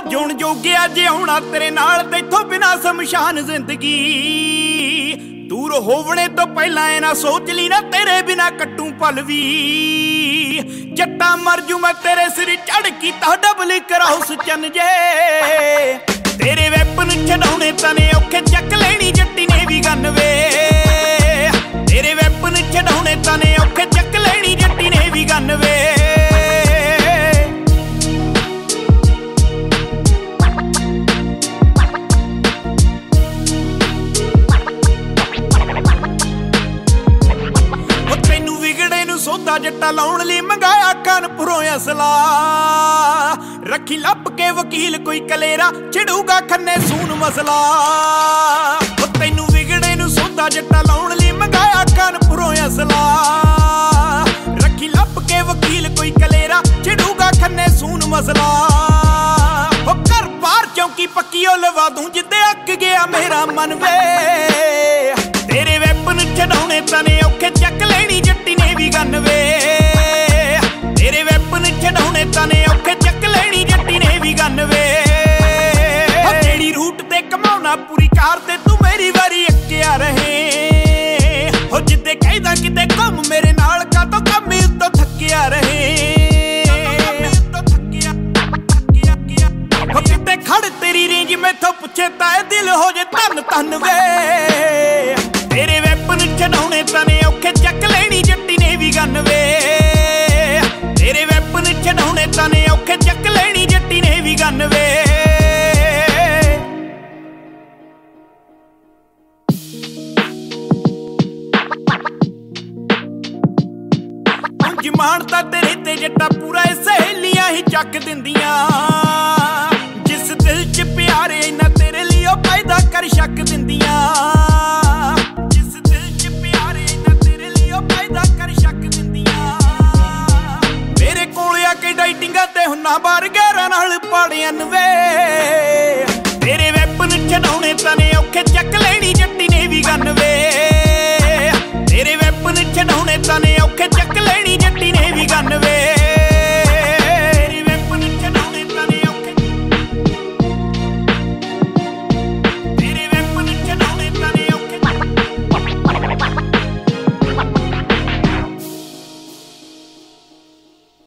ਜੂਣ ਜੋਗਿਆ ਜਿਉਣਾ ਤੇਰੇ ਨਾਲ ਤੇਥੋਂ ਬਿਨਾ ਸ਼ਮਸ਼ਾਨ ਜ਼ਿੰਦਗੀ। ਦੂਰ ਹੋਵਣੇ ਤੋਂ ਪਹਿਲਾਂ ਇਹ ਨਾ ਸੋਚ ਲਈ ਨਾ ਤੇਰੇ ਬਿਨਾ ਕੱਟੂ ਪਲ ਵੀ। ਜੱਟਾ ਮਰ ਜੂ ਮੈਂ ਤੇਰੇ ਸਿਰ ਚੜ ਕੀਤਾ ਡਬਲ ਕਰਾਉਸ ਚੰਨ ਜੇ। ਤੇਰੇ ਵੈਪਨ ਛਡਾਉਣੇ ਤਨੇ ਔਖੇ ਚੱਕ ਲੈਣੀ ਜੱਟੀ ਨੇ ਵੀ ਗੰਨ ਵੇ। ਤੇਰੇ ਵੈਪਨ ਛਡਾਉਣੇ ਤਨੇ ਔਖੇ ਚੱਕ ਲੈਣੀ ਜੱਟੀ ਨੇ ਵੀ ਗੰਨ ਵੇ। ਸੌਦਾ ਜੱਟਾ ਲਾਉਣ ਲਈ ਮੰਗਾਇਆ ਕਾਨਪੁਰੋਂ ਅਸਲਾ। ਰੱਖੀ ਲੱਭ ਕੇ ਵਕੀਲ ਕੋਈ ਕਲੇਰਾ ਛਿੜੂਗਾ ਖੰਨੇ ਸੂਨ ਮਸਲਾ। ਤੈਨੂੰ ਵਿਗੜੇ ਨੂੰ ਸੌਦਾ ਜੱਟਾ ਲਾਉਣ ਲਈ ਮੰਗਾਇਆ ਕਾਨਪੁਰੋਂ ਅਸਲਾ। ਰੱਖੀ ਲੱਭ ਕੇ ਵਕੀਲ ਕੋਈ ਕਲੇਰਾ ਛਿੜੂਗਾ ਖੰਨੇ ਸੂਨ ਮਸਲਾ। ਘਰ ਬਾਹਰ ਚੌਂਕੀ ਪੱਕੀ ਉਹ ਲਵਾ ਦੂੰ ਜਿੱਦੇ ਅੱਕ ਗਿਆ ਮੇਰਾ ਮਨ ਵੇ। ਤੇਰੇ ਵੈਪਨ ਛਡਾਉਣੇ ਤਨੇ ਔਖੇ ਚੱਕ ਲੈਣੀ ਜੱਟੀ ਨੇ ਵੀ ਗੰਨ ਵੇ। ਤੇਰੇ ਵੈਪਨ ਛਡਾਉਣੇ ਤਨੇ ਔਖੇ ਚੱਕ ਲੈਣੀ ਜੱਟੀ ਨੇ ਵੀ ਗੰਨ ਵੇ। ਜਿਹੜੀ ਰੂਟ ਤੇ ਕਮਾਉਣਾ ਪੂਰੀ ਕਾਰ ਤੇ ਤੂੰ ਮੇਰੀ ਵਾਰੀ ਅੱਕਿਆ ਰਹੇ। ਹੋ ਜਿੱਦੇ ਕਹਿੰਦਾ ਕਿਤੇ ਘੁੰਮ ਮੇਰੇ ਨਾਲ ਕਾਤੋਂ ਕੰਮ ਉੱਤੋਂ ਥੱਕਿਆ ਰਹੇ। ਹੋ ਕਿਤੇ ਖੜ ਤੇਰੀ ਰੇਂਜ ਮੈਥੋਂ ਪੁੱਛੇ ਤਾਂ ਇਹ ਦਿਲ ਹੋ ਜੇ ਧੰਨ ਧੰਨ ਵੇ। ਤੇਰੇ ਵੈਪਨ ਛਡਾਉਣੇ ਤਨੇ ਔਖੇ ਚੱਕ ਲੈਣੀ ਜੱਟੀ ਨੇ ਵੀ ਗੰਨ ਵੇ। ਤੇਰੇ ਵੈਪਨ ਛਡਾਉਣੇ ਤਨੇ ਔਖੇ ਚੱਕ ਲੈਣੀ ਜੱਟੀ ਨੇ ਵੀ ਗੰਨ ਵੇ। ਜਮਾਨ ਤਾਂ ਤੇਰੇ ਤੇ ਜੱਟਾ ਪੂਰਾ ਸਹੇਲੀਆਂ ਹੀ ਚੱਕ ਦਿੰਦੀਆਂ। ਜਿਸ ਦਿਲ ਚ ਪਿਆਰੇ ਇਹਨਾਂ ਤੇਰੇ ਲਈ ਉਹ ਪੈਦਾ ਕਰ ਸ਼ੱਕ ਦਿੰਦੀਆਂ। ਡਾਈਟਿੰਗਾਂ ਤੇ ਹੁਣਾ ਬਰਗਰਾਂ ਨਾਲ ਪਾੜਿਆਂ ਵੇ। ਤੇਰੇ ਵੈਪਨ ਛਡਾਉਣੇ ਤਨੇ ਔਖੇ ਚੱਕ ਲੈਣੀ ਜੱਟੀ ਨੇ ਵੀ ਗੰਨ ਵੇ। ਤੇਰੇ ਵੈਪਨ ਛਡਾਉਣੇ ਤਨੇ ਔਖੇ ਚੱਕ ਲੈਣੀ ਜੱਟੀ ਨੇ ਵੀ ਗੰਨ ਵੇ।